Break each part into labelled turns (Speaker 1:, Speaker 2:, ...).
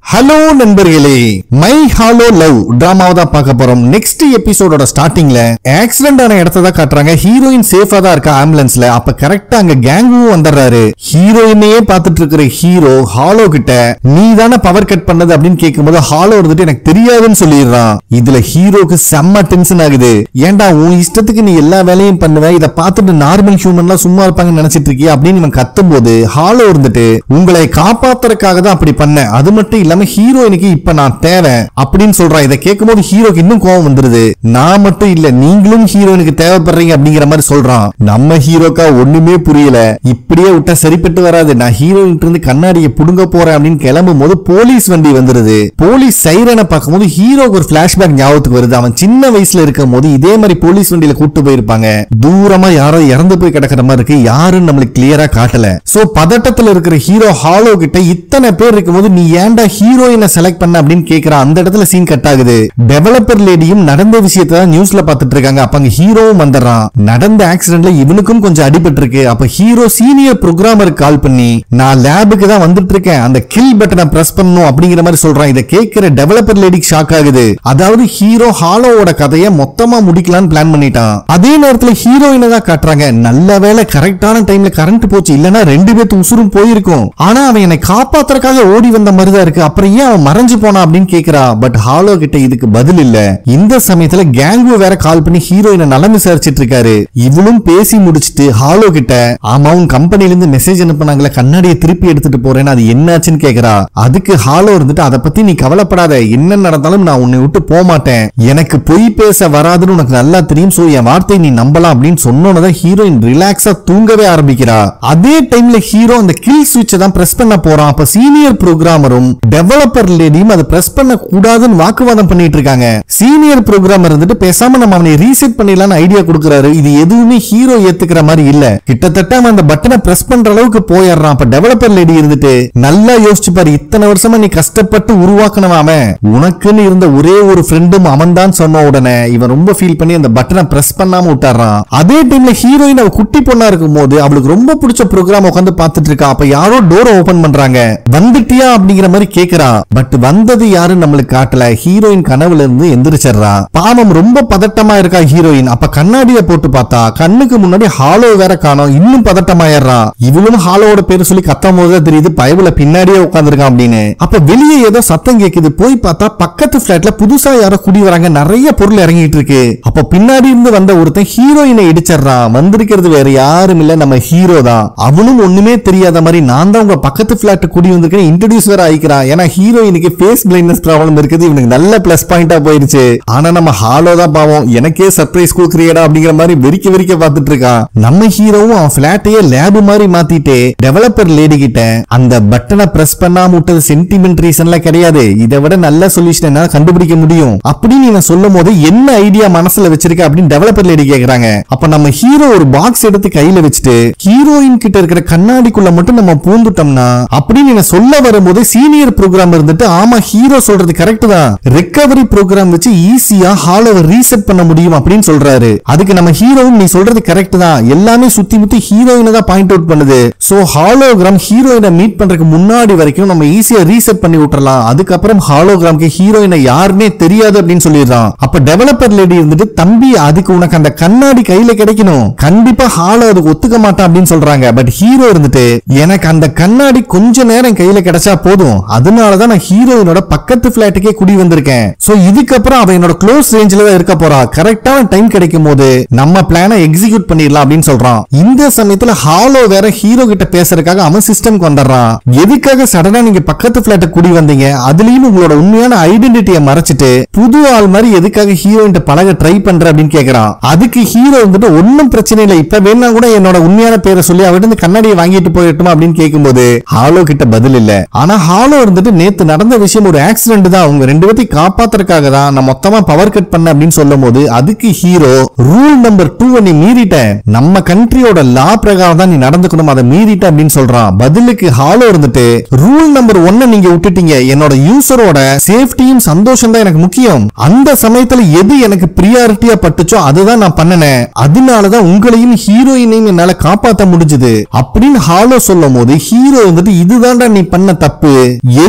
Speaker 1: Hello நண்பர்களே, my hollow love டிராமாவை தான் பார்க்க போறோம். நெக்ஸ்ட் எபிசோடோட ஸ்டார்டிங்ல ஆக்சிடென்ட் ஆன இடத்தை தான் காட்டுறாங்க. ஹீரோயின் சேஃபா தான் இருக்கா ஆம்புலன்ஸ்ல. அப்ப கரெக்டா அங்க கேங்கும் வந்துடுறாரு. ஹீரோயினையே பார்த்துட்டு இருக்கிற ஹீரோ ஹாலோ கிட்ட நீ தானே பவர் கட் பண்ணது அப்படின்னு கேட்கும்போது ஹாலோ வந்துட்டு எனக்கு தெரியாதுன்னு சொல்லிடுறான். இதுல ஹீரோக்கு செம்ம டென்ஷன் ஆகுது. ஏன்டா உன் இஷ்டத்துக்கு நீ எல்லா வேலையும் பண்ணுவ, இதை பார்த்துட்டு நார்மல் ஹியூமன்லாம் சும்மா இருப்பாங்கன்னு நினைச்சிட்டு இருக்கியா அப்படின்னு இவன் கத்தும் போது ஹாலோ இருந்துட்டு உங்களை காப்பாத்துறதுக்காக தான் அப்படி பண்ண, அது மட்டும் இல்லாம ஹீரோயினுக்கு இப்ப நான் தேவை அப்படின்னு சொல்றான். இதை கேட்கும்போது ஹீரோக்கு இன்னும் கோவம் வந்துருது. நான் மட்டும் இல்ல நீங்களும் ஹீரோயினுக்கு தேவைப்படுறீங்க அப்படிங்கிற மாதிரி சொல்றான். நம்ம ஹீரோக்கா ஒண்ணுமே புரியல. இப்படியே விட்டா சரிப்பட்டு வராது, நான் ஹீரோயின் இருந்து கண்ணாடியை புடுங்க போறேன் அப்படின்னு கிளம்பும் போது போலீஸ் வண்டி வந்துருது. போலீஸ் சைரனை பார்க்கும்போது ஹீரோக்கு ஒரு பிளாஷ்பேக் ஞாபகத்துக்கு வருது. அவன் சின்ன வயசுல இருக்கும் போது இதே மாதிரி போலீஸ் வண்டியில கூட்டு போயிருப்பாங்க. தூரமா யாரோ இறந்து போய் கிடக்கிற மாதிரி இருக்கு, யாருன்னு நம்மளுக்கு கிளியரா காட்டல. சோ பதட்டத்துல இருக்கிற ஹீரோ ஹாலோ கிட்ட இத்தனை பேர் இருக்கும்போது நீ ஏன்டா ஹீரோயினை செலக்ட் பண்ண அப்படின்னு கேக்குறான். அந்த இடத்துல சீன் கட் ஆகுது. டெவலப்பர் லேடியும் நடந்த விஷயத்தை நியூஸ்ல பார்த்துட்டு இருக்காங்க. அப்ப அங்க ஹீரோவும் வந்துடுறான். நடந்த ஆக்சிடென்ட்ல இவனுக்கும் கொஞ்சம் அடிபட்டு இருக்கு. அப்ப ஹீரோ சீனியர் புரோகிராமருக்கு கால் பண்ணி நான் லேபுக்கு தான் வந்துட்டு இருக்கேன், அந்த கில் பட்டனை பிரஸ் பண்ணணும் அப்படிங்கிற மாதிரி சொல்றான். இதை கேட்கிற டெவலப்பர் லேடிக்கு ஷாக் ஆகுது. அதாவது ஹீரோ ஹாலோவோட கதையை மொத்தமா முடிக்கலாம்னு பிளான் பண்ணிட்டான். அதே நேரத்துல ஹீரோயினை தான் காட்டுறாங்க. நல்ல வேலை கரெக்டான டைம்ல கரண்ட் போச்சு, இல்லனா ரெண்டு பேத்து உசுரும் போயிருக்கும். ஆனா அவன் என்னை காப்பாத்துறதுக்காக ஓடி வந்த மாதிரி தான் இருக்கு, அப்புறம் ஏன் அவன் மறைஞ்சு போனா அப்படின்னு கேக்குறா. பட் ஹாலோ கிட்ட இதுக்கு பதில் இல்ல. இந்த சமயத்துல கேங்கு வேற கால் பண்ணி ஹீரோயினை நலம் விசாரிச்சிட்டு இருக்காரு. இவளும் பேசி முடிச்சிட்டு ஹாலோ கிட்ட ஆமா உன் கம்பெனில இருந்து மெசேஜ் அனுப்புனாங்களே கண்ணாடியை திருப்பி எடுத்துட்டு போறேன்னு அது என்னாச்சுன்னு கேக்குறா. அதுக்கு ஹாலோ இருந்துட்டு அதை பத்தி நீ கவலைப்படாத, என்ன நடந்தாலும் நான் உன்னை விட்டு போக மாட்டேன், எனக்கு பொய் பேச வராதுன்னு உனக்கு நல்லா தெரியும், சோ என் வார்த்தை நீ நம்பலாம் அப்படின்னு சொன்னோன்னதான் ஹீரோயின் ரிலாக்ஸா தூங்கவே ஆரம்பிக்கிறா. அதே டைம்ல ஹீரோ அந்த கில் சுவிட்சை தான் பிரஸ் பண்ண போறான். அப்ப சீனியர் புரோகிராமரும் டெவலப்பர் லேடியும் அதை பிரஸ் பண்ண கூடாதுன்னு வாக்குவாதம் பண்ணிட்டு இருக்காங்க. சீனியர் புரோகிராமர் இருந்துட்டு பேசாம நம்ம அவனை ரீசெட் பண்ணிடலாம்னு ஐடியா கொடுக்கறாரு. இது எதுவுமே ஹீரோ ஏத்துக்கிற மாதிரி இல்ல. கிட்டத்தட்ட அவன் அந்த பட்டனை பிரஸ் பண்ற அளவுக்கு போயிடுறான். அப்ப டெவலப்பர் லேடி இருந்துட்டு நல்லா யோசிச்சு பாரு, இத்தனை வருஷமா நீ கஷ்டப்பட்டு உருவாக்கணவாம உனக்குன்னு இருந்த ஒரே ஒரு ஃப்ரெண்டும் அவன் தான் சொன்ன உடனே இவன் ரொம்ப ஃபீல் பண்ணி அந்த பட்டனை பிரஸ் பண்ணாம விட்டாரான். அதே டைம்ல ஹீரோயின் அவ குட்டி பொண்ணா இருக்கும் போது அவளுக்கு ரொம்ப பிடிச்ச ப்ரோக்ராம் உட்காந்து பார்த்துட்டு இருக்கா. அப்ப யாரோ டோரை ஓபன் பண்றாங்க. வந்துட்டியா அப்படிங்கிற மாதிரி கேக்குறா. பட் வந்தது யாருன்னு நம்மளுக்கு காட்டல. ஹீரோயின் கனவுல இருந்து எந்திரிச்சிடுறா. பாவம் ரொம்ப பதட்டமா இருக்கா ஹீரோயின். அப்ப கண்ணாடியை போட்டு பார்த்தா கண்ணுக்கு முன்னாடி ஹாலோ வேற காணோம். இன்னும் பதட்டமாயிடுறா. இவளும் ஹாலோவோட பேரு சொல்லி கத்தும் போது தெரியுது பயவுல பின்னாடியே உட்காந்துருக்கான் அப்படின்னு. அப்ப வெளியே ஏதோ சத்தம் கேக்குது. போய் பார்த்தா பக்கத்து பிளாட்ல புதுசா யாரோ குடி வராங்க. நிறைய பொருள் இறங்கிட்டு இருக்கு. அப்ப பின்னாடி இருந்து வந்த ஒருத்தன் ஹீரோயினை இடிச்சிடறான். வந்திருக்கிறது வேற யாரும் இல்ல, நம்ம ஹீரோ தான். அவனும் ஒண்ணுமே தெரியாத மாதிரி நான் தான் உங்க பக்கத்து பிளாட் குடி வந்திருக்கேன் இன்ட்ரோடியூஸ் வேற ஆயிக்கிறான். ஏன்னா ஹீரோயினுக்கு ஃபேஸ் பிளைண்ட்னஸ் ப்ராப்ளம் இருக்குது. இவனுக்கு நல்ல பிளஸ் பாயிண்டா போயிருச்சு. ஆனா நம்ம ஹாலோ தான் பாவம், எனக்கே சர்ப்ரைஸ் கொடுக்குறியடா அப்படிங்கிற மாதிரி வெறிக்க வெறிக்க பார்த்துட்டு இருக்கான். நம்ம ஹீரோவும் அவன் பிளாட்டையே லேப் மாதிரி மாத்திட்டு டெவலப்பர் லேடி கிட்ட அந்த பட்டனை பிரஸ் பண்ணாம விட்டது சென்டிமெண்ட் ரீசன்ல கிடையாது, இதை விட நல்ல சொல்யூஷன் என்னால கண்டுபிடிக்க முடியும் அப்படின்னு நான் சொல்லும் போது என்ன ஐடியா மனசுல வச்சிருக்க அப்படின்னு டெவலப்பர் லேடி கேக்குறாங்க. அப்ப நம்ம ஹீரோ ஒரு பாக்ஸ் எடுத்து கையில வச்சுட்டு ஹீரோயின் கிட்ட இருக்கிற கண்ணாடிக்குள்ள மட்டும் நம்ம பூந்துட்டோம்னா அப்படின்னு சொல்ல வரும்போது சீனியர் ப்ரோக்ராம் இருந்துட்டு ஆமா ஹீரோ சொல்றது கரெக்ட் தான், ரெக்கவரி ப்ரோக்ராம் வச்சு ஈஸியா ஹாலோவை ரீசெட் பண்ண முடியும் அப்படின்னு சொல்றாரு. அதுக்கு நம்ம ஹீரோவும் நீ சொல்றது கரெக்ட் தான், எல்லாமே சுத்தி முத்தி ஹீரோயினை தான் பாயிண்ட் அவுட் பண்ணுது, சோ ஹாலோகிராம் ஹீரோயினை மீட் பண்றதுக்கு முன்னாடி வரைக்கும் நம்ம ஈஸியா ரீசெட் பண்ணி விட்டுறலாம், அதுக்கப்புறம் ஹாலோகிராம்க்கு ஹீரோயினை யாருமே தெரியாது அப்படின்னு சொல்லிடுறான். அப்ப டெவலப்பர் லேடி இருந்துட்டு தம்பி அதுக்கு உனக்கு அந்த கண்ணாடி கையில கிடைக்கணும், கண்டிப்பா ஹாலோ அதுக்கு ஒத்துக்க மாட்டான் அப்படின்னு சொல்றாங்க. பட் ஹீரோ இருந்துட்டு எனக்கு அந்த கண்ணாடி கொஞ்ச நேரம் கையில கிடைச்சா போதும், அதனாலதான் நான் ஹீரோயினோட பக்கத்து பிளாட்டுக்கே குடி வந்திருக்கேன், சோ இதுக்கப்புறம் அவ என்னோட க்ளோஸ் ரேஞ்சில தான் இருக்க போறா, கரெக்டான டைம் கிடைக்கும் போது நம்ம பிளானை எக்ஸிக்யூட் பண்ணிடலாம் அப்படின்னு சொல்றான். இந்த சமயத்துல ஹாலோ வேற ஹீரோ கிட்ட பேசுறதுக்காக அவன் சிஸ்டம்க்கு வந்துடுறான். எதுக்காக சடனா நீங்க பக்கத்து பிளாட்டை குடி வந்தீங்க, அதுலயும் உங்களோட உண்மையான ஐடென்டிட்டியை மறைச்சிட்டு புது ஆள் மாதிரி எதுக்காக ஹீரோயின் பழக ட்ரை பண்ற அப்படின்னு கேக்குறான். அதுக்கு ஹீரோ வந்துட்டு ஒன்னும் பிரச்சனை இல்லை, இப்ப வேணா கூட என்னோட உண்மையான பேரை சொல்லி அவர்கிட்ட கண்ணாடியை வாங்கிட்டு போயிட்டுமா அப்படின்னு கேட்கும்போது ஹாலோ கிட்ட பதில் இல்ல. ஆனா ஹாலோ இருந்துட்டு நேத்து நடந்த விஷயம் ஒரு ஆக்சிடென்ட் தான், உங்க ரெண்டு பேத்தையும் காப்பாத்துறதுக்காக தான் நான் மொத்தமா பவர் கட் பண்ண அப்படின்னு சொல்லும் போது அதுக்கு ஹீரோ ரூல் நம்பர் 2 நீ மீறிட்ட, நம்ம கண்ட்ரியோட லா பிரகாரம் தான் நீ நடந்துக்கணும், அதை மீறிட்ட அப்படின்னு சொல்றான். பதிலுக்கு ஹாலோ இருந்துட்டு ரூல் நம்பர் 1 நீங்க விட்டுட்டீங்க, என்னோட யூசரோட சேஃப்டியும் சந்தோஷம் தான் எனக்கு முக்கியம், அந்த சமயத்துல எது எனக்கு பிரியாரிட்டியா பட்டுச்சோ அதுதான் நான் பண்ணனேன், அதனாலதான் உங்களையும் ஹீரோயினையும் என்னால காப்பாற்ற முடிஞ்சது அப்படின்னு ஹாலோ சொல்லும் போது ஹீரோ வந்துட்டு இதுதான்டா நீ பண்ண தப்பு, எது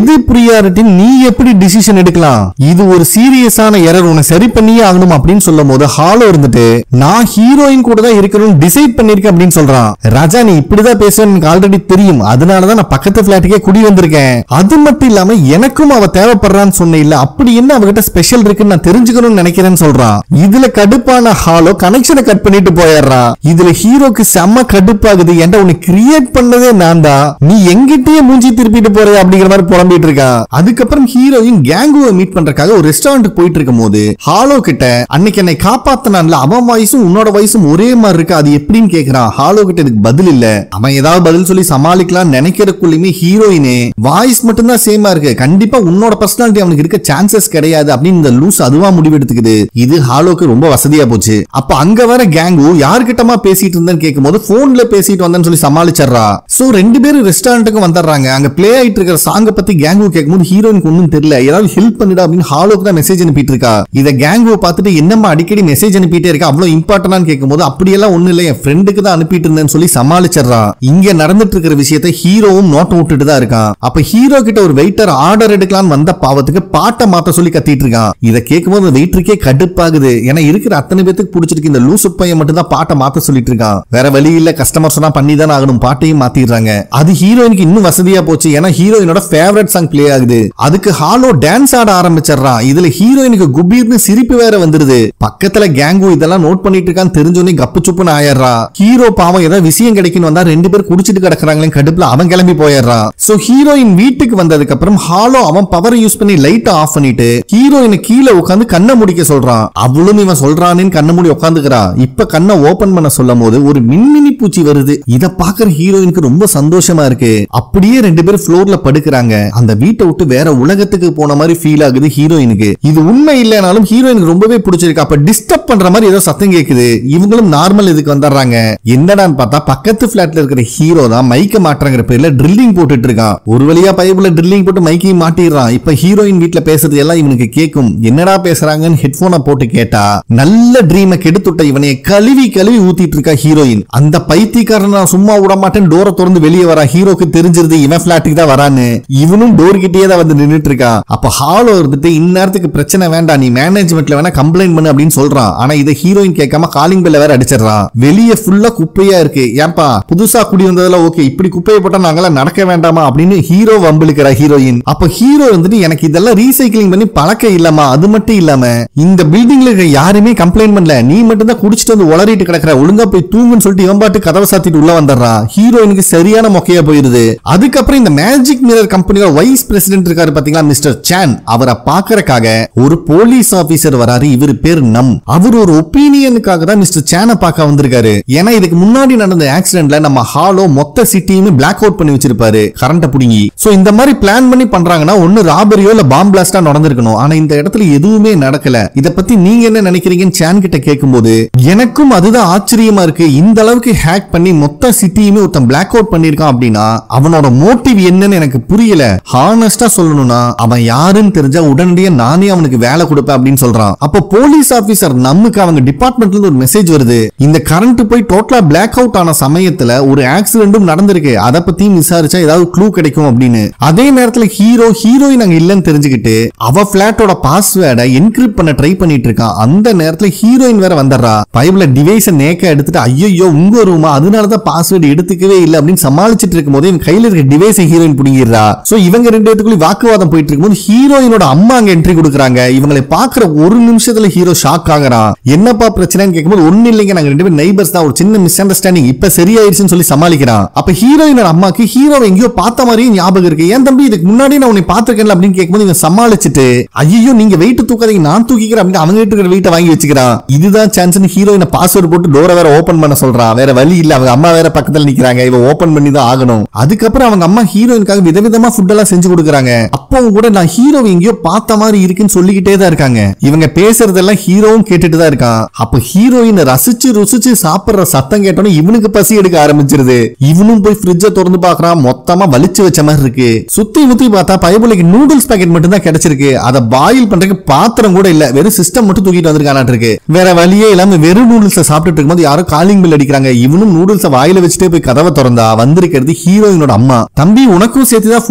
Speaker 1: எது பிரியாரிட்டி நீ எப்படி டிசிஷன் எடுக்கலாம், இது ஒரு சீரியஸான எரர், உன்னை சரி பண்ணியே ஆகணும் அப்படின்னு சொல்லும் போது ஹாலோ இருந்துட்டு நான் ஹீரோயின் கூட தான் இருக்கணும் டிசைட் பண்ணிருக்கேன் அப்படின்னு சொல்றான். ராஜா நீ இப்படிதான் பேசுவேன்னு எனக்கு ஆல்ரெடி தெரியும், அதனாலதான் நான் பக்கத்து பிளாட்டுக்கே குடி வந்திருக்கேன். அது மட்டும் இல்லாம எனக்கும் அவ தேவைப்படுறான்னு சொன்ன இல்ல, அப்படி என்ன அவகிட்ட ஸ்பெஷல் இருக்குன்னு நான் தெரிஞ்சுக்கணும்னு நினைக்கிறேன்னு சொல்றான். இதுல கடுப்பான ஹாலோ கனெக்ஷனை கட் பண்ணிட்டு போயிடுறான். இதுல ஹீரோக்கு செம்ம கடுப்பாகுது, ஏன்டா உன்னை கிரியேட் பண்ணதே நான் தான், நீ எங்கிட்டயே மூஞ்சி திருப்பிட்டு போற அப்படிங்கிற மாதிரி புலம்பிட்டு இருக்கான். அதுக்கப்புறம் ஹீரோயின் கேங்குவை மீட் பண்றதுக்காக ஒரு ரெஸ்டாரண்ட் போயிட்டு இருக்கும் போது ஹாலோ கிட்ட அன்னைக்கு என்னை காப்பாத்தினான்ல அவன் வயசும் உன்னோட வயசும் ஒரே மாதிரி இருக்கு, அது எப்படின்னு கேக்குறான். ஹாலோ கிட்ட இதுக்கு பதில் இல்ல. அவன் ஏதாவது பதில் சொல்லி சமாளிக்கலாம் நினைக்கிறதுக்குள்ளயுமே ஹீரோயினே வாய்ஸ் மட்டும் தான் சேமா இருக்கு, கண்டிப்பா உன்னோட பர்சனாலிட்டி அவனுக்கு இருக்க சான்சஸ் கிடையாது அப்படின்னு இந்த லூஸ் அதுவா முடிவெடுத்துக்குது. இது ஹாலோக்கு ரொம்ப வசதியா போச்சு. அப்ப அங்க வர கேங்கு யார்கிட்டமா பேசிட்டு இருந்தேன்னு கேட்கும்போது போன்ல பேசிட்டு வந்தேன்னு சொல்லி சமாளிச்சறா. சோ ரெண்டு பேரும் ரெஸ்டாரண்ட்டுக்கு வந்துடுறாங்க. அங்க பிளே ஆயிட்டு இருக்கிற சாங்க பத்தி கேங்கு கேட்கும்போது ஹீரோயினுக்கு ஒன்னும் தெரியல, ஏதாவது ஹெல்ப் பண்ணிடா அப்படின்னு ஹாலோக்கு தான் மெசேஜ் அனுப்பிட்டு இருக்கா. இத கேங்கு பார்த்துட்டு என்னம்மா அடிக்கடி மெசேஜ் அனுப்பிட்டே இருக்கா, அவ்வளவு இம்பார்ட்டன்டான்னு கேட்கும்போது அப்படியெல்லாம் ஒண்ணு இல்ல என் ஃப்ரெண்டுக்கு தான் அனுப்பிட்டு இருந்தேன்னு சொல்லி சமாளிச்சறா. இங்க நடந்துட்டு இருக்கிற விஷயத்தை ஹீரோவும் நோட் விட்டுட்டு தான் இருக்கான். அப்ப ஹீரோ கிட்ட ஒரு வெயிட்டர் ஆர்டர் எடுக்கலான்னு வந்த பாவத்துக்கு பாட்டை மாத்த சொல்லி கத்திட்டு இருக்கான். இத கேட்கும்போது வெயிட்டருக்கே கடுப்பாகுது, ஏன்னா இருக்கிற அத்தனை பேருக்கு பிடிச்சிருக்கு, இந்த லூசு பையன் மட்டும் தான் பாட்டை மாத்த சொல்லிட்டு இருக்கான். வேற வழி இல்ல, கஸ்டமர் சொன்னா பண்ணி தான் ஆகணும், பாட்டையும் மாத்திடுறாங்க. அது ஹீரோயினுக்கு இன்னும் வசதியா போச்சு, ஏன்னா ஹீரோயினோட ஃபேவரட் சாங் பிளே ஆகுது. அதுக்கு ஹாலோ டான்ஸ் ஆட ஆரம்பிச்சிடறான். இதுல ஹீரோயினுக்கு குபீர்னு சிரிப்பு வேற வந்துருது. பக்கத்துல கேங்கு இதெல்லாம் நோட் பண்ணிட்டு இருக்கான்னு தெரிஞ்சோனே கப்பு சுப்புன்னு ஆயிடுறா. ஹீரோ பாவம் ஏதாவது விஷயம் கிடைக்கணும் வந்தா ரெண்டு பேர் குடிச்சிட்டு கிடக்குறாங்களே கடுப்புல அவன் கிளம்பி போயிடுறான். சோ ஹீரோயின் வீட்டுக்கு வந்ததுக்கு அப்புறம் ஹாலோ அவன் பவர் யூஸ் பண்ணி லைட் ஆஃப் பண்ணிட்டு ஹீரோயினை கீழே உட்காந்து கண்ணை முடிக்க சொல்றான். அவளும் இவன் சொல்றானேன்னு கண்ணை மூடி உட்காந்துக்கிறா. இப்ப கண்ணை ஓபன் பண்ண சொல்லும் போது ஒரு மின்மினி பூச்சி வருது. இத பாக்குற ஹீரோயினுக்கு ரொம்ப சந்தோஷமா இருக்கு. அப்படியே ரெண்டு பேரும் ஃப்ளோர்ல படுக்கிறாங்க. அந்த வீட்டை விட்டு வேற உலகத்துக்கு போன மாதிரி ஃபீல் ஆகுது ஹீரோயினுக்கு. இது உண்மை இல்லைனாலும் ஹீரோயினுக்கு ரொம்பவே பிடிச்சிருக்கு. அப்ப டிஸ்டர்ப் பண்ற மாதிரி ஏதோ சத்தம் கேக்குது. இவங்களும் நார்மல் இதுக்கு வந்துடுறாங்க. என்னடான்னு பார்த்தா பக்கத்து பிளாட்ல இருக்கிற ஹீரோ தான் மைக்க மாற்றங்கிற பேர்ல ட்ரில்லிங் போட்டுட்டு இருக்கான். ஒரு வழியா பைப்புல ட்ரில்லிங் போட்டு மைக்கையும் மாட்டிடுறான். இப்ப ஹீரோயின் வீட்டுல பேசுறது எல்லாம் இவனுக்கு கேட்கும். என்னடா பேசுறாங்கன்னு ஹெட்போனை போட்டு கேட்டா நல்ல ட்ரீமை கெடுத்துட்ட இவனை கழுவி கழுவி ஊத்திட்டு இருக்கா ஹீரோயின். அந்த பைத்தியக்காரன் நான் சும்மா விட மாட்டேன் டோரை திறந்து வெளியே வரா. ஹீரோக்கு தெரிஞ்சிருது இவன் பிளாட்டுக்கு தான் வரான்னு. இவனும் டோர் கிட்டே தான் வந்து நின்னுட்டு இருக்கா. அப்ப ஹாலோ இருந்துட்டு இந்நேரத்துக்கு பிரச்சனை வேண்டாம், நீ மேனேஜ்மெண்ட்ல வேணா கம்ப்ளைண்ட் பண்ணு அப்படின்னு சொல்றான். ஆனா இதை ஹீரோயின் கேட்காம காலிங் பெல்ல வேற அடிச்சிடறான். வெளியே ஃபுல்லா குப்பையா இருக்கு. ஏன்பா புதுசா குடி வந்ததுல ஓகே, இப்படி குப்பையை போட்டா நாங்களாம் நடக்க வேண்டாமா அப்படின்னு ஹீரோ வம்பிழுக்கிறா ஹீரோயின். அப்ப ஹீரோ வந்துட்டு எனக்கு இதெல்லாம் ரீசைக்கிளிங் பண்ணி பழக்கம் இல்லமா, அது மட்டும் இல்லாம இந்த பில்டிங்ல இருக்க யாருமே கம்ப்ளைண்ட் பண்ணல, நீ மட்டும் தான் குடிச்சிட்டு வந்து உளறிட்டு கிடக்குற, ஒழுங்கா போய் தூங்குன்னு சொல்லிட்டு இவன் பாட்டு கதவை சாத்திட்டு உள்ள வந்துடுறா. ஹீரோயினுக்கு சரியான மொக்கையா போயிருது. அதுக்கப்புறம் இந்த மேஜிக் மிரர் கம்பெனியோட வைஸ் பிரசிடென்ட் இருக்காரு பாத்தீங்களா, மிஸ்டர் சான், அவரை பாக்குறதுக்காக ஒரு போலீஸ் ஆபீசர் வராரு. இவரு பேர் நம். அவர் ஒரு ஒப்பீனியனுக்காக தான் மிஸ்டர் சானை பார்க்க வந்திருக்காரு. ஏன்னா இதுக்கு முன்னாடி நடந்த ஆக்சிடென்ட்ல நம்ம ஹாலோ மொத்த சிட்டியுமே பிளாக் அவுட் பண்ணி வச்சிருப்பாரு கரண்ட புடிங்கி. சோ இந்த மாதிரி பிளான் பண்ணி பண்றாங்கன்னா ஒன்னு ராபரியோ இல்ல பாம் பிளாஸ்டா நடந்திருக்கணும். ஆனா இந்த இடத்துல எதுவுமே நடக்கல. இத பத்தி நீங்க என்ன நினைக்கிறீங்கன்னு சான் கிட்ட கேட்கும்போது எனக்கும் அதுதான் ஆச்சரியமா இருக்கு. இந்த அளவுக்கு ஹேக் பண்ணி மொத்த சிட்டியுமே ஒருத்தன் பிளாக் அவுட் பண்ணிருக்கான் அப்படின்னா அவனோட மோட்டிவ் என்னன்னு எனக்கு புரியல. ஹானஸ்டா சொல்லணும்னா அவன் யாருன்னு தெரிஞ்சா உடனடியா நானே அவனுக்கு வேலை கொடுப்பேன் அப்படின்னு சொல்றான். அப்ப போலீஸ் ஆபீசர் நமக்கு அவங்க டிபார்ட்மெண்ட்ல இருந்து ஒரு மெசேஜ் வருது. இந்த கரண்ட் போய் டோட்டலா பிளாக் அவுட் ஆன சமயத்துல ஒரு ஆக்சிடென்ட்டும் நடந்திருக்கு, அதை பத்தியும் விசாரிச்சா ஏதாவது க்ளூ கிடைக்கும் அப்படின்னு. அதே நேரத்துல ஹீரோயின் அங்க இல்லன்னு தெரிஞ்சுக்கிட்டு அவ பிளாட்டோட பாஸ்வேர்டை என்கிரிப்ட் பண்ண ட்ரை பண்ணிட்டு இருக்கான். அந்த நேரத்துல ஹீரோயின் வேற வந்துடுறா. பைப்ல டிவைஸை நேக்க எடுத்துட்டு ஐயோ உங்க ரூமா, அதனாலதான் பாஸ்வேர்டு எடுத்துக்கவே இல்லை அப்படின்னு சமாளிச்சுட்டு இருக்கும் போது இவன் கையில இருக்க டிவைஸை ஹீரோயின் புடிங்கிடுறா. சோ இவங்க ரெண்டு பேத்துக்குள்ள வாக்குவாதம் போயிட்டு இருக்கும்போது ஹீரோயினோட அம்மா அங்க என்ட்ரி கொடுக்குறாங்க. இவங்களை பாக்குற ஒரு நிமிஷத்துல ஹீரோ ஷாக் ஆகுறான். என்னப்பா பிரச்சனைன்னு கேட்கும்போது ஒண்ணு இல்லைங்க, நாங்க ரெண்டு பேரும் நெய்பர்ஸ் தான், ஒரு சின்ன மிஸ் அண்டர்ஸ்டாண்டிங், இப்ப சரியாயிருச்சுன்னு சொல்லி சமாளிக்கிறான். அப்ப ஹீரோயினோட அம்மாக்கு ஹீரோவை எங்கேயோ பார்த்த மாதிரியும் ஞாபகம் இருக்கு. ஏன் தம்பி இதுக்கு முன்னாடி நான் உன்னை பாத்துருக்கேன் அப்படின்னு கேட்கும்போது இவன் சமாளிச்சுட்டு ஐயோ நீங்க வெயிட் தூக்காதீங்க நான் தூக்கிக்கிறேன் அப்படின்னு அவங்க கிட்ட இருக்கிற வெயிட்ட வாங்கி வச்சுக்கிறான். இதுதான் சான்ஸ் ஹீரோயினை பாஸ்வேர்டு போட்டு டோரை வேற ஓபன் பண்ண சொல்றான். வேற வழி இல்ல, அவங்க அம்மா வேற பக்கத்துல நிக்கிறாங்க, இவ ஓபன் பண்ணி தான் ஆகணும். அதுக்கப்புறம் அவங்க அம்மா ஹீரோயினுக்காக விதவிதமா ஃபுட் எல்லாம் செஞ்சு கொடுக்குறாங்க. அப்போ கூட நான் ஹீரோ எங்கேயோ பார்த்த மாதிரி இருக்குன்னு சொல்லிக்கிட்டே தான் இருக்காங்க. இவங்க பேசுறதெல்லாம் ஹீரோவும் கேட்டுட்டு தான் இருக்கான். அப்ப ஹீரோயின் ரசிச்சு ருசிச்சு சாப்பிடுற சத்தம் கேட்டோன்னு இவனுக்கு பசி எடுக்க ஆரம்பிச்சிருது. இவனும் போய் ஃப்ரிட்ஜை திறந்து பாக்குறான். மொத்தமா வலிச்சு வச்ச மாதிரி இருக்கு. சுத்தி முத்தி பார்த்தா பைபிளுக்கு நூடுல்ஸ் பாக்கெட் மட்டும் தான் கிடைச்சிருக்கு. அதை பாயில் பண்றதுக்கு பாத்திரம் கூட இல்ல, வெறும் சிஸ்டம் மட்டும் தூக்கிட்டு வந்திருக்கானாட்டு இருக்கு. வேற வழியே இல்லாம வெறும் நூடுல்ஸ் சாப்பிட்டு இருக்கும்போது யாரோ காலிங் பெல் அடிக்கிறாங்க. இவனும் நூடுல்ஸ் வாயில வச்சுட்டே போய் கதவை திறந்தா வந்திருக்கிறது ஹீரோயினோட அம்மா. தம்பி உனக்கும் சேர்த்துதான் ஃபுட் செஞ்ச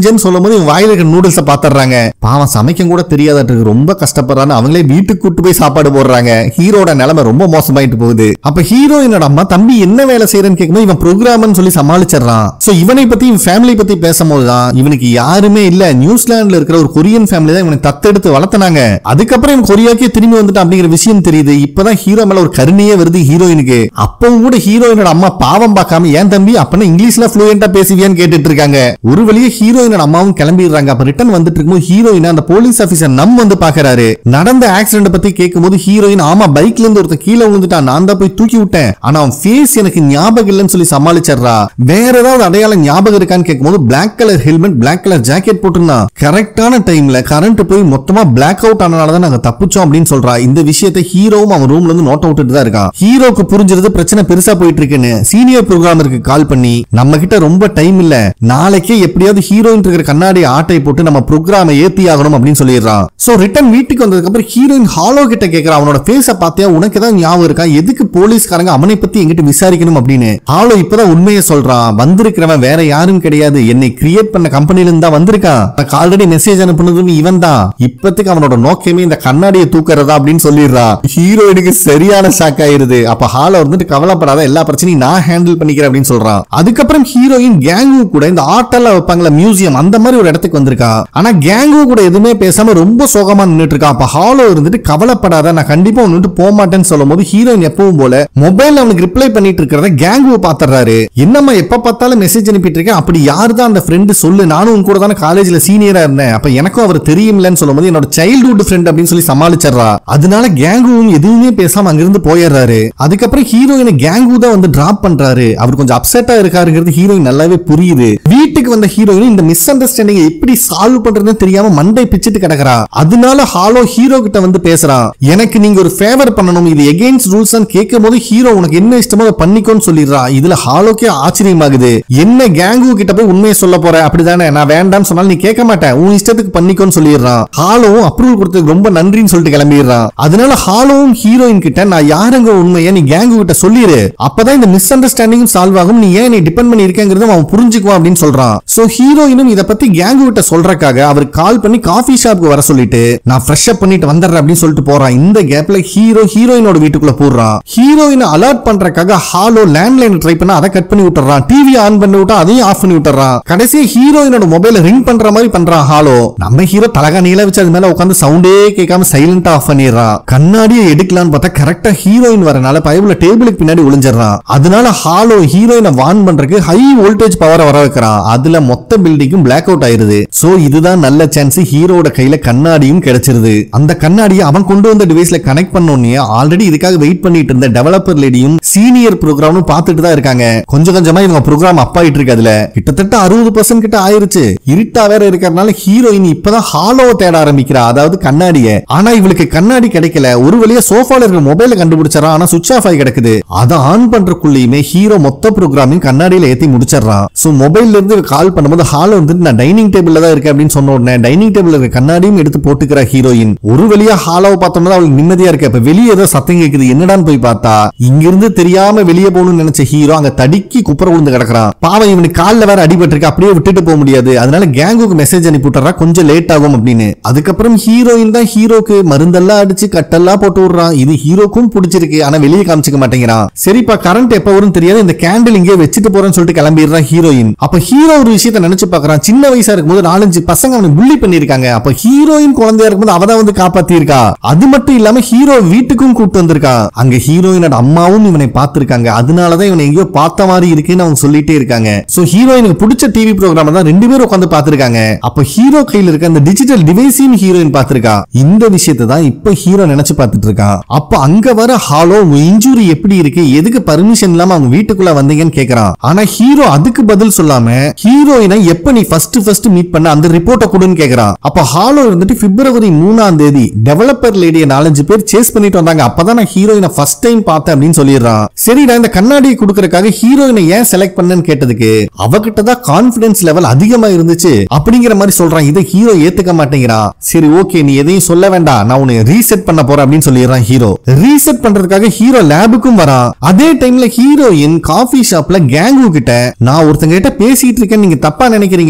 Speaker 1: செஞ்சேன்னு சொல்லும் போது வாயில இருக்க நூடுல்ஸை பாத்துறாங்க. பாவம் சமைக்க கூட தெரியாதட்டு ரொம்ப கஷ்டப்படுறான்னு அவங்களே வீட்டுக்கு கூட்டு போய் சாப்பாடு போடுறாங்க. ஹீரோட நிலைமை ரொம்ப மோசமாயிட்டு போகுது. அப்ப ஹீரோயினோட அம்மா தம்பி என்ன வேலை செய்யறன்னு கேட்கும்போது இவன் ப்ரோக்ராம்னு சொல்லி சமாளிச்சிடறான். சோ இவனை பத்தி ஃபேமிலி பத்தி பேசும்போதுதான் இவனுக்கு யாருமே இல்ல, நியூசிலாந்துல இருக்கிற ஒரு கொரியன் ஃபேமிலி தான் இவனை தத்தெடுத்து வளர்த்தனாங்க. அதுக்கப்புறம் இவன் கொரியாக்கே திரும்பி வந்துட்டான் அப்படிங்கிற விஷயம் தெரியுது. இப்பதான் ஹீரோ மேல ஒரு கருணையே வருது ஹீரோயினுக்கு. அப்பவும் கூட ஹீரோயினோட அம்மா பாவம் பார்க்காம ஏன் தம்பி அப்பனா இங்கிலீஷ்ல ஃப்ளூயண்டா பேசுவியான்னு கேட்டுட்டு இருக்காங்க. ஒரு வழியே ஹீரோயினோட அம்மாவும் கிளம்பிடுறாங்க. அப்ப ரிட்டர்ன் வந்துட்டு இருக்கும்போது ஹீரோயின் அந்த போலீஸ் ஆபீசர் வந்து பாக்குறாரு. நடந்த ஆக்சிடென்ட் பத்தி கேட்கும்போது ஹீரோயின் ஆமா பைக்ல இருந்து ஒருத்தர் கீழே விழுந்துட்டான், நான் தான் போய் தூக்கி விட்டேன், ஆனா அவன் ஃபேஸ் எனக்கு ஞாபகம் இல்லைன்னு சொல்லி சமாளிச்சறா. வேற ஏதாவது அடையாளம் ஞாபகம் இருக்கான்னு கேட்கும்போது black colour helmet black colour jacket போட்டுருந்தான். கரெக்டான டைம்ல கரண்ட் போய் மொத்தமா பிளாக் அவுட் ஆனனாலதான் நாங்க தப்பிச்சோம் அப்படின்னு சொல்றா. இந்த விஷயத்தை ஹீரோவும் அவன் ரூம்ல இருந்து நோட் அவுட்டு தான் இருக்கான். ஹீரோக்கு புரிஞ்சிருது பிரச்சனை பெருசா போயிட்டு இருக்குன்னு சீனியர் புரோகிராமருக்கு கால் பண்ணி நம்ம கிட்ட ரொம்ப டைம் இல்ல, நாளைக்கே எப்படியாவது ஹீரோயின் இருக்கிற கண்ணாடி ஆட்டை போட்டு நம்ம புரோகிராமை ஏத்தி ஆகணும் அப்படின்னு சொல்லிடுறான். சோ ரிட்டர்ன் வீட்டுக்கு வந்ததுக்கு அப்புறம் ஹீரோயின் ஹாலோ கிட்ட கேக்குறா, அவனோட ஃபேஸ பாத்தியா, உனக்கு ஏதாவது ஞாபகம் இருக்கா, எதுக்கு போலீஸ்காரங்க அவனை பத்தி எங்கிட்ட விசாரிக்கணும் அப்படின்னு. ஹாலோ இப்பதான் உண்மையை சொல்றான். வந்திருக்கிறவன் வேற யாரும் கிடையாது, என்னை கிரியேட் பண்ண கம்பெனில இருந்தா வந்திருக்கான், ஆல்ரெடி மெசேஜ் அனுப்புனதும் இவன் தான், இப்பத்துக்கு அவனோட நோக்கமே இந்த கண்ணாடியை தூக்குறதா அப்படின்னு சொல்லிடுறா. ஹீரோயினுக்கு சரியான ஷாக் ஆயிருது. அப்ப ஹாலோ வந்துட்டு கவலைப்படாத, எல்லா பிரச்சனையும் நான் ஹேண்டில் பண்ணிக்கிறேன் அப்படின்னு சொல்றான். அதுக்கப்புறம் ஹீரோயின் கேங்கு கூட இந்த ஆட்டெல்லாம் வைப்பாங்களா மியூசியம், அந்த மாதிரி ஒரு இடத்துக்கு வந்திருக்கா. ஆனா கேங்கு கூட எதுவுமே பேசாம ரொம்ப சோகமா நின்னுட்டு இருக்கா. அப்ப ஹாலோ இருந்துட்டு கவலைப்படாத நான் கண்டிப்பா வந்துட்டு போக மாட்டேன்னு சொல்லும் போது ஹீரோயின் எப்பவும் போல மொபைல் அவனுக்கு ரிப்ளை பண்ணிட்டு இருக்கிறத கேங்கு பாத்துறாரு. என்னம்மா எப்ப பார்த்தாலும் மெசேஜ் அனுப்பிட்டு இருக்கேன், அப்படி யாரு தான் அந்த ஃப்ரெண்ட் சொல்லு, நானும் உன் கூட தானே காலேஜ்ல சீனியரா இருந்தேன், அப்ப எனக்கும் அவர் தெரியும்லன்னு சொல்லும் போது என்னோட சைல்ட்ஹுட் ஃப்ரெண்ட் அப்படின்னு சொல்லி சமாளிச்சறா. அதனால கேங்குவும் எதுவுமே பேசாம அங்கிருந்து போயிடுறாரு. அதுக்கப்புறம் ஹீரோயினை கேங்கு தான் வந்து டிராப் பண்றாரு. அவர் கொஞ்சம் அப்செட்டா இருக்காருங்கிறது ஹீரோயின் நல்லாவே புரியுது. வீட்டுக்கு வந்த ஹீரோயின் இந்த மிஸ் அண்டர்ஸ்டாண்டிங் எப்படி சால்வ் பண்றதுன்னு தெரியாம மண்டை பிச்சிட்டு கிடக்குறா. அதனால ஹாலோ ஹீரோ கிட்ட வந்து பேசுறான், எனக்கு நீங்க ஒரு ஃபேவர் பண்ணணும், இது எகெயின்ஸ்ட் ரூல்ஸ் கேட்கும் போது ஹீரோ உனக்கு என்ன இஷ்டமோ அதை பண்ணிக்கோன்னு சொல்லிடுறா. இதுல ஹாலோக்கே ஆச்சரியமாகுது, என்ன கேங்கு கிட்ட போய் உண்மையை சொல்ல போற அப்படிதானே, நான் வேண்டாம்னு சொன்னாலும் நீ கேட்க மாட்டேன், உன் இஷ்டத்துக்கு பண்ணிக்கோன்னு சொல்லிடுறான். ஹாலோவும் அப்ரூவல் கொடுத்ததுக்கு ரொம்ப நன்றின்னு சொல்லிட்டு கிளம்பிடுறான். அதனால ஹாலோவும் ஹீரோயின் கிட்ட நான் யாருங்க உண்மையை நீ கேங்கு கிட்ட சொல்லிரு, அப்பதான் இந்த மிஸ் அண்டர்ஸ்டாண்டிங் சால்வ் ஆகும், நீ ஏன் நீ டிபெண்ட் பண்ணி இருக்கேங்கிறத அவன் புரிஞ்சுக்குவான் அப்படின்னு சொல்றான். சோ ஹீரோயினும் இத பத்தி கேங்கு கிட்ட சொல்றதுக்காக அவர் கால் பண்ணி காஃபி ஷாப்புக்கு வர சொல்லிட்டு நான் ஃப்ரெஷ் அப் பண்ணிட்டு வந்துடுறேன் அப்படின்னு சொல்லிட்டு போறான். இந்த கேப்ல ஹீரோயினோட வீட்டுக்குள்ள போறான். ஹீரோயினை அலர்ட் பண்றதுக்காக ஹாலோ லேண்ட்லைன் ட்ரை பண்ண அதை கட் பண்ணி விட்டுறான். டிவி ஆன் பண்ணி விட்டா அதையும் ஆஃப் பண்ணி விட்டுறான். கடைசியா ஹீரோயினோட மொபைல ரிங் பண்ற மாதிரி பண்றான் ஹாலோ. நம்ம ஹீரோ தலகா நீல வச்சு அது மேல உட்காந்து சவுண்டே கேட்காம சைலண்டா ஆஃப் பண்ணிடுறான். கண்ணாடியை எடுக்கலான்னு பார்த்தா கரெக்டா ஹீரோயின் வரனால பயவுல டேபிளுக்கு பின்னாடி ஒளிஞ்சிடறான். அதனால ஹாலோ ஹீரோயினை வார்ன் பண்றதுக்கு ஹை வோல்டேஜ் பவரை வர வைக்கிறான். அதுல மொத்த பில்டிங்கும் பிளாக் அவுட் ஆயிருது. சோ இதுதான் நல்ல சான்ஸ், ஹீரோட கையில கண்ணாடியும் கிடைச்சிருது. அந்த கண்ணாடியை அவன் கொண்டு வந்த டிவைஸ்ல கனெக்ட் பண்ணோன்னே ஆல்ரெடி இதுக்காக வெயிட் பண்ணிட்டு இருந்த டெவலப்பர் லேடியும் சீனியர் ப்ரோக்ராமும் பார்த்துட்டு தான் இருக்காங்க. கொஞ்சம் கொஞ்சமா இவங்க ப்ரோக்ராம் அப் ஆயிட்டு இருக்கு. அதுல கிட்டத்தட்ட 60% கிட்ட ஆயிருச்சு. இருட்டா வேற இருக்கிறதுனால ஹீரோயின் இப்பதான் ஹாலோ தேட ஆரம்பிக்கிறா, அதாவது கண்ணாடிய. ஆனா இவளுக்கு கண்ணாடி கிடைக்கல. ஒரு வழியா சோஃபால இருக்கிற மொபைல கண்டுபிடிச்சறா, ஆனா சுவிட்ச் ஆஃப் ஆகி கிடக்குது. அதை ஆன் பண்றதுக்குள்ளேயுமே ஹீரோ மொத்த ப்ரோக்ராமையும் கண்ணாடியில ஏத்தி முடிச்சிடறான். சோ மொபைல்ல இருந்து கால் பண்ணும்போது ஹாலோ வந்துட்டு நான் டைனிங் டேபிள்ல தான் இருக்கேன் அப்படின்னு சொன்ன உடனே டைனிங் டேபிள்ல இருக்க கண்ணாடியும் எடுத்து போட்டுக்கிற ஹீரோயின். ஒரு வழியா ஹாலோவை பார்த்தோம்னா அவளுக்கு நிம்மதியா இருக்கு. இப்ப வெளியே ஏதோ சத்தம் கேக்குது, என்னடான்னு போய் பார்த்தா இங்கிருந்து தெரியாம வெளியே போகணும்னு நினைச்ச ஹீரோ அங்க தடிக்கி குப்புற விழுந்து கிடக்குறான். பாவம் இவனுக்கு கால்ல வேற அடிபட்டு இருக்கு, அப்படியே விட்டுட்டு போக முடியாது. அதனால கேங்குக்கு மெசேஜ் அனுப்பி விட்டுறா கொஞ்சம் லேட் ஆகும் அப்படின்னு. அதுக்கப்புறம் ஹீரோயின் தான் ஹீரோக்கு மருந்தெல்லாம் அடிச்சு கட்டெல்லாம் போட்டு விடுறான். இது ஹீரோக்கும் பிடிச்சிருக்கு, ஆனா வெளியே காமிச்சுக்க மாட்டேங்கிறான். சரிப்பா கரண்ட் எப்ப வரும் தெரியாது, இந்த கேண்டில் இங்கே வச்சுட்டு போறேன்னு சொல்லிட்டு கிளம்பிடுறான் ஹீரோயின். அப்ப ஹீரோ ஒரு விஷயத்தை நினைச்சு பாக்குறான், சின்ன வயசா இருக்கும்போது 4-5 பசங்க அவனை புள்ளி பண்ணிருக்காங்க. அப்ப ஹீரோயின் குழந்தையா இருக்கும்போது அவதான் வந்து காப்பாத்தி இருக்கா. அது மட்டும் இல்லாம ஹீரோ வீட்டுக்கும் கூப்பிட்டு வந்திருக்கா. அங்க ஹீரோயினோட அம்மாவும் இவனை பார்த்திருக்காங்க. அதனாலதான் இவனை எங்கேயோ பார்த்த மாதிரி இருக்குன்னு அவங்க சொல்லிட்டே இருக்காங்க. சோ ஹீரோயினுக்கு பிடிச்ச டிவி ப்ரோக்ராம் தான் 2 பேரும் உட்காந்து பார்த்திருக்காங்க. அப்ப ஹீரோ கையில இருக்க அந்த டிஜிட்டல் டிவைஸையும் ஹீரோயின் பார்த்திருக்கா. இந்த விஷயத்தை தான் இப்ப ஹீரோ நினைச்சு பார்த்துட்டு இருக்கான். அப்ப அங்க வர ஹாலோ உங்க இன்ஜூரி எப்படி இருக்கு, எதுக்கு பர்மிஷன் இல்லாம அவங்க வீட்டுக்குள்ள வந்தீங்கன்னு கேக்குறான். ஆனா ஹீரோ அதுக்கு பதில் சொல்லாம ஹீரோயினை எப்ப நீ ஃபர்ஸ்ட் மீட் பண்ண அந்த ரிப்போர்ட்டை கொடுன்னு கேக்குறான். அப்ப ஹாலோ இருந்துட்டு பிப்ரவரி 3 டெவலப்பர் லேடியை 4-5 பேர் சேஸ் பண்ணிட்டு வந்தாங்க, அப்பதான் நான் ஹீரோயினை ஃபர்ஸ்ட் டைம் பார்த்தேன் அப்படின்னு சொல்லிடுறான். சரிடா இந்த கண்ணாடியை கொடுக்கறதுக்காக ஹீரோயினை ஏன் செலக்ட் பண்ணன்னு கேட்டதுக்கு அவகிட்ட தான் கான்பிடன்ஸ் லெவல் அதிகமா இருந்துச்சு அப்படிங்கிற மாதிரி சொல்றான். இதை ஹீரோ ஏத்துக்க மாட்டேங்கிறான். சரி ஓகே நீ எதையும் சொல்ல வேண்டாம், நான் உன்னை ரீசெட் பண்ண போறேன் அப்படின்னு சொல்லிடுறான் ஹீரோ. ரீசெட் பண்றதுக்காக ஹீரோ லேபுக்கும் வரான். அதே டைம்ல ஹீரோயின் காஃபி ஷாப்ல கேங்கு கிட்ட நான் ஒருத்தங்க கிட்ட பேசிட்டு இருக்கேன், நீங்க தப்பா நினைக்கிறீங்க,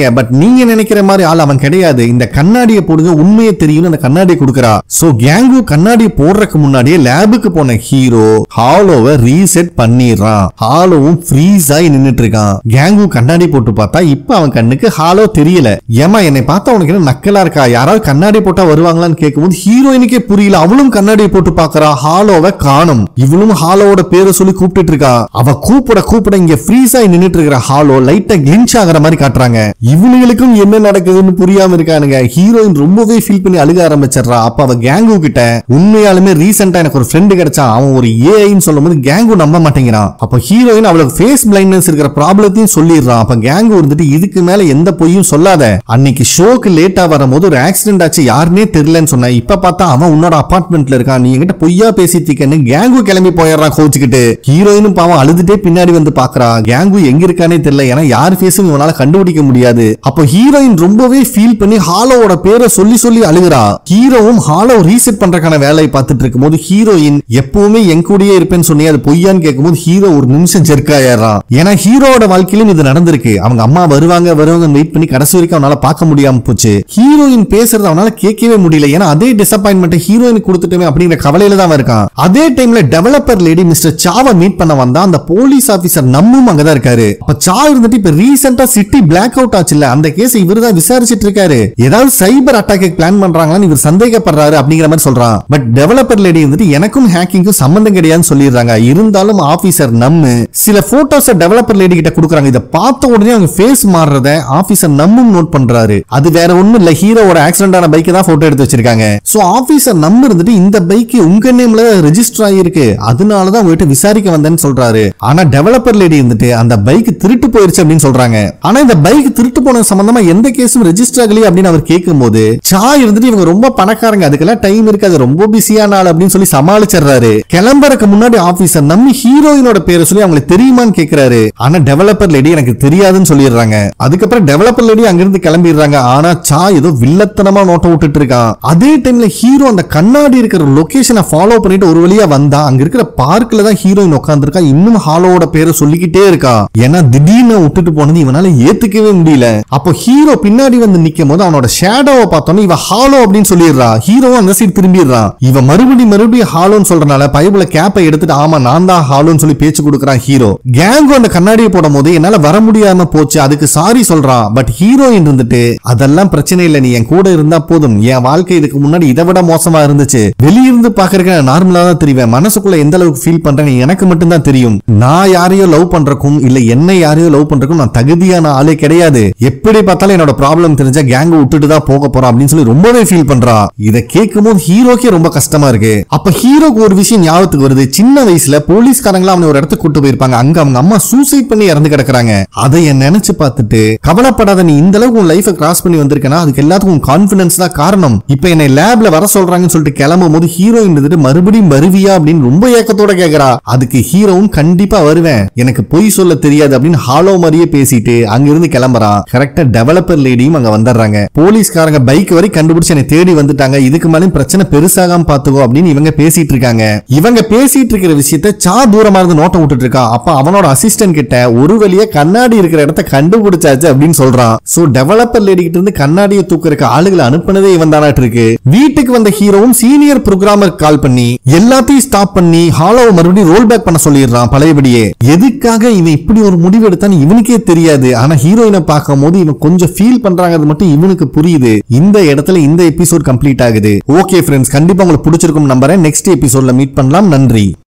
Speaker 1: பட் நீங்க நினைக்கிற மாதிரி ஆள் அவன் கிடையாது. இந்த கண்ணாடியை போடுங்க, உண்மையை தெரியும் அந்த கண்ணாடியை கொடுக்கறா. சோ கேங்கு கண்ணாடியை போடுறதுக்கு முன்னாடியே லேபுக்கு போன ஹீரோ ஹாலோவை ரீசெட் பண்ணிடுறான். ஹாலோவும் ஃப்ரீஸ் ஆகி நின்னுட்டு இருக்கான். கேங்கு கண்ணாடி போட்டு பார்த்தா இப்ப அவன் கண்ணுக்கு ஹாலோ தெரியல. ஏமா என்னை பார்த்தா உனக்கு என்ன நக்கலா இருக்கா, யாராவது கண்ணாடி போட்டா வருவாங்களான்னு கேட்கும்போது ஹீரோயினுக்கே புரியல. அவளும் கண்ணாடியை போட்டு பாக்குறா, ஹாலோவை காணும். இவளும் ஹாலோவோட பேரை சொல்லி கூப்பிட்டு இருக்கா. அவ கூப்பிட கூப்பிட இங்க ஃப்ரீஸ் ஆகி நின்னுட்டு இருக்கிற ஹாலோ லைட்டா கிளின்ச் ஆகிற மாதிரி காட்டுறாங்க. இவனுங்களுக்கும் என்ன நடக்குதுன்னு புரியாம இருக்கானுங்க. ஹீரோயின் ரொம்பவே ஃபீல் பண்ணி அழுக ஆரம்பிச்சிடறா. அப்ப அவ கேங்கு கிட்ட உண்மையாலுமே ரீசெண்டா எனக்கு ஒரு ஃப்ரெண்டு கிடைச்சான், அவன் ஒரு ஏஐன்னு சொல்லும்போது கேங்கு நம்ப மாட்டேங்கிறான். அப்ப ஹீரோயின் அவளுக்கு ஃபேஸ் பிளைண்ட்னஸ் இருக்கிற ப்ராப்ளத்தையும் சொல்லிடுறான். அப்ப கேங்கு இருந்துட்டு இதுக்கு மேல எந்த பொய்யும் சொல்லாத, அன்னைக்கு ஷோக்கு லேட்டா வரும்போது ஒரு ஆக்சிடென்ட் ஆச்சு, யாருன்னே தெரியலன்னு சொன்ன, இப்ப பார்த்தா அவன் உன்னோட அபார்ட்மெண்ட்ல இருக்கான், நீ என்கிட்ட பொய்யா பேசிட்டு கேங்கு கிளம்பி போயிடுறான் கோச்சுக்கிட்டு. ஹீரோயினும் பாவம் அழுதுட்டே பின்னாடி வந்து பாக்குறா. கேங்கு எங்க இருக்கானே தெரியல, ஏன்னா யார் ஃபேஸும் இவனால கண்டுபிடிக்க முடியாது. அப்போ ஹீரோயின் ரொம்பவே ஃபீல் பண்ணி ஹாலோவோட பேரை சொல்லி சொல்லி அழுகிறா. ஹீரோவும் ஹாலோ ரீசெட் பண்றதுக்கான வேலையை பார்த்துட்டு இருக்கும்போது ஹீரோயின் எப்பவுமே என் கூடயே இருப்பேன்னு சொன்னே அது பொய்யான்னு கேட்கும்போது ஹீரோ ஒரு நிமிஷம் ஜெர்க்காயிடுறான். ஏன்னா ஹீரோவோட வாழ்க்கையிலும் இது நடந்திருக்கு. அவங்க அம்மா வருவாங்க வெயிட் பண்ணி கடைசி வரைக்கும் அவனால பார்க்க முடியாம போச்சு. ஹீரோயின் பேசுறது அவனால கேட்கவே முடியல. ஏன்னா அதே டிசப்பாயின்மெண்ட் ஹீரோயின் கொடுத்துட்டோமே அப்படிங்கிற கவலையில தான் இருக்கான். அதே டைம்ல டெவலப்பர் லேடி மிஸ்டர் சாவை மீட் பண்ண வந்தா அந்த போலீஸ் ஆபீசர் நம்மும் அங்கதான் இருக்காரு. அப்ப சா இருந்துட்டு இப்ப ரீசெண்டா சிட்டி பிளாக் அவுட் ஆச்சுல்ல, அந்த கேஸ் இவர் தான் விசாரிச்சிட்டு இருக்காரு. ஏதாவது சைபர் அட்டாக் பிளான் பண்றாங்கன்னு இவர் சந்தேகப்படுறாரு அப்படிங்கிற மாதிரி சொல்றான். பட் டெவலப்பர் லேடி இருந்துட்டு எனக்கும் ஹேக்கிங்க்கும் சம்பந்தம் கிடையாதுன்னு சொல்லிடுறாங்க. இருந்தாலும் ஆபீசர் நம்ம சில போட்டோஸ் டெவலப்பர் லேடி கிட்ட கொடுக்குறாங்க. இதை பார்த்த உடனே அவங்க ஃபேஸ் மாறுறத ஆபீசர் நம்மும் நோட் பண்றாரு. அது வேற ஒண்ணும் இல்ல, ஹீரோவோட ஆக்சிடென்ட் ஆன பைக்கை தான் போட்டோ எடுத்து வச்சிருக்காங்க. சோ ஆபீசர் நம்ம இருந்துட்டு இந்த பைக் உங்க நேம்ல ரெஜிஸ்டர் ஆகிருக்கு, அதனாலதான் உங்ககிட்ட விசாரிக்க வந்தேன்னு சொல்றாரு. ஆனா டெவலப்பர் லேடி இருந்துட்டு அந்த பைக் திருட்டு போயிருச்சு அப்படின்னு சொல்றாங்க. ஆனா இந்த பைக் திருட்டு போன சம்பந்தமா எந்த கேஸும் ரெஜிஸ்டர் ஆகலையே அப்படின்னு அவர் கேட்கும்போது சா இருந்துட்டு இவங்க ரொம்ப பணக்காரங்க, அதுக்கெல்லாம் டைம் இருக்காது, ரொம்ப பிஸியான ஆள் அப்படின்னு சொல்லி சமாளிச்சிடுறாரு. கிளம்புறதுக்கு முன்னாடி ஆபீசர் நம்ம ஹீரோயினோட பேரை சொல்லி அவங்களுக்கு தெரியுமான்னு கேட்கிறாரு. ஆனா டெவலப்பர் லேடி எனக்கு தெரியாதுன்னு சொல்லிடுறாங்க. அதுக்கப்புறம் டெவலப்பர் லேடி அங்கிருந்து கிளம்பிடுறாங்க. ஆனா சா ஏதோ வில்லத்தனமா நோட்டம் விட்டுட்டு இருக்கான். அதே டைம்ல ஹீரோ அந்த கண்ணாடி இருக்கிற லொகேஷனை ஃபாலோ பண்ணிட்டு ஒரு வழியா வந்தா அங்க இருக்கிற பார்க்ல தான் ஹீரோயின் உட்கார்ந்துருக்கா. இன்னும் ஹாலோவோட பேரை சொல்லிக்கிட்டே இருக்கா. ஏன்னா திடீர்னு விட்டுட்டு போனது இவனால ஏத்துக்கவே முடியல. அப்போ ஹீரோ பின்னாடி வந்து நிக்கும் போது அவனோட ஷேடோவை பார்த்தோன்னு இவ ஹாலோ அப்படின்னு சொல்லிடுறா. ஹீரோ அந்த சைடு திரும்பிடுறான். இவ மறுபடியும் ஹாலோன்னு சொல்றனால பைபிள கேப்பை எடுத்துட்டு ஆமா நான் தான் ஹாலோன்னு சொல்லி பேச்சு கொடுக்கறான் ஹீரோ. கேங்கு அந்த கண்ணாடியை போடும் போது என்னால வர முடியாம போச்சு, அதுக்கு சாரி சொல்றான். பட் ஹீரோயின் இருந்துட்டு அதெல்லாம் பிரச்சனை இல்ல, நீ என் கூட இருந்தா போதும், என் வாழ்க்கை இதுக்கு முன்னாடி இதை விட மோசமா இருந்துச்சு, வெளியிருந்து பாக்குறதுக்கு நார்மலா தான் தெரிவேன், மனசுக்குள்ள எந்த அளவுக்கு ஃபீல் பண்றேன்னு எனக்கு மட்டும் தான் தெரியும், நான் யாரையோ லவ் பண்றக்கும் இல்ல என்ன யாரையோ லவ் பண்றக்கும் நான் தகுதியான ஆளே கிடையாது, எப்படி பார்த்தாலும் என்னோட ப்ராப்ளம் தெரிஞ்சா கேங்க விட்டுட்டு தான் போக போறோம் அப்படின்னு சொல்லி ரொம்பவே ஃபீல் பண்றா. இதை கேட்கும் போது ஹீரோக்கே ரொம்ப கஷ்டமா இருக்கு. அப்ப ஹீரோக்கு ஒரு விஷயம் ஞாபகத்துக்கு வருது. சின்ன வயசுல போலீஸ்காரங்களா அவனை ஒரு இடத்துக்கு கூட்டு போயிருப்பாங்க, அங்க அவங்க அம்மா சூசைட் பண்ணி இறந்து கிடக்குறாங்க. அதை நினைச்சு பார்த்துட்டு கவலைப்படாத, நீ இந்த அளவுக்கு உன் லைஃபை கிராஸ் பண்ணி வந்திருக்கனா அதுக்கு எல்லாத்துக்கும் கான்பிடன்ஸ் தான் காரணம், இப்ப என்னை லேப்ல வர சொல்றாங்கன்னு சொல்லிட்டு கிளம்பும் போது ஹீரோயின் மறுபடியும் வருவியா அப்படின்னு ரொம்ப ஏக்கத்தோட கேக்குறா. அதுக்கு ஹீரோவும் கண்டிப்பா வருவேன், எனக்கு பொய் சொல்ல தெரியாது அப்படின்னு ஹாலோ மாதிரியே பேசிட்டு அங்கிருந்து கிளம்புறான். கரெக்டா டெவலப்பர் லேடியும் அங்க வந்துடுறாங்க. போலீஸ்காரங்க பைக் வரை கண்டுபிடிச்சு என்னை தேடி வந்துட்டாங்க, இதுக்கு மேலும் பிரச்சனை பெருசாகாம பாத்துக்கோ அப்படின்னு இவங்க பேசிட்டு இருக்காங்க. இவங்க பேசிட்டு இருக்கிற விஷயத்த சா தூரமா இருந்து நோட்டம் விட்டுட்டு இருக்கான். அப்ப அவனோட அசிஸ்டன்ட் கிட்ட ஒரு வழியா கண்ணாடி இருக்கிற இடத்த கண்டுபிடிச்சாச்சு அப்படின்னு சொல்றான். சோ டெவலப்பர் லேடி கிட்ட இருந்து கண்ணாடியை தூக்குறதுக்கு ஆளுகளை அனுப்புனதே இவன் தானாட்டு இருக்கு. வீட்டுக்கு வந்த ஹீரோவும் சீனியர் புரோகிராமர் கால் பண்ணி எல்லாத்தையும் ஸ்டாப் பண்ணி ஹாலோவை மறுபடியும் ரோல் பேக் பண்ண சொல்லிடுறான் பழையபடியே. எதுக்காக இவன் இப்படி ஒரு முடிவு எடுத்தான்னு இவனுக்கே தெரியாது. ஆனா ஹீரோயினை பார்க்கும் போது இவன் கொஞ்சம் ஃபீல் பண்றாங்க மட்டும் இவனுக்கு புரியுது. இந்த இடத்துல இந்த எபிசோட் கம்ப்ளீட் ஆகுது. ஓகே ஃப்ரெண்ட்ஸ், கண்டிப்பா உங்களுக்கு பிடிச்சிருக்கும் நம்புறேன். நெக்ஸ்ட் எபிசோட்ல மீட் பண்ணலாம். நன்றி.